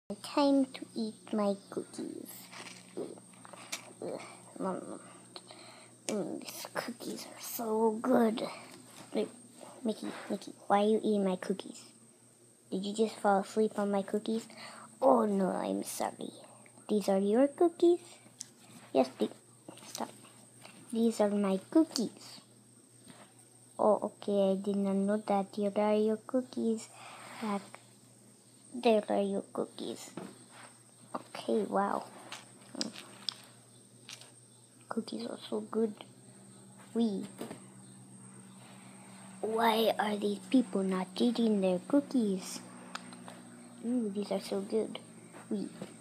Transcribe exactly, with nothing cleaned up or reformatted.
Time to eat my cookies. Ugh, nom, nom. Mm, these cookies are so good. Wait, Mickey, Mickey, why are you eating my cookies? Did you just fall asleep on my cookies? Oh no, I'm sorry. These are your cookies? Yes, they, stop. These are my cookies. Oh, okay, I did not know that. Here are your cookies. Back. There are your cookies. Okay, wow. Mm. Cookies are so good. We. Why are these people not eating their cookies? Ooh, these are so good. We.